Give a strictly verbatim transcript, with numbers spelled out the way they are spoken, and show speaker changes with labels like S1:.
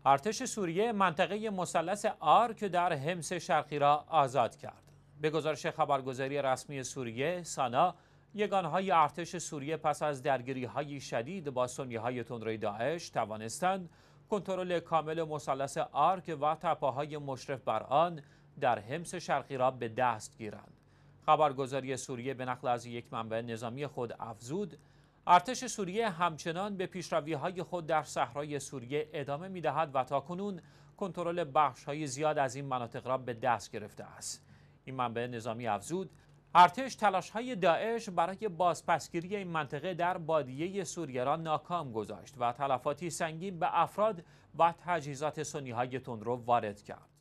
S1: ارتش سوریه منطقه مثلث آرک در حمص شرقی را آزاد کرد. به گزارش خبرگزاری رسمی سوریه سانا، یگانهای ارتش سوریه پس از درگیری‌های شدید با سنی‌های تندروی داعش توانستند کنترل کامل مثلث آرک و تپه‌های مشرف بر آن در حمص شرقی را به دست گیرند. خبرگزاری سوریه به نقل از یک منبع نظامی خود افزود، ارتش سوریه همچنان به پیشروی‌های خود در صحرای سوریه ادامه می‌دهد و تاکنون کنترل بخش‌های زیاد از این مناطق را به دست گرفته است. این منبع نظامی افزود، ارتش تلاش‌های داعش برای بازپسگیری این منطقه در بادیه سوریه را ناکام گذاشت و تلفاتی سنگین به افراد و تجهیزات سنی‌های تندرو وارد کرد.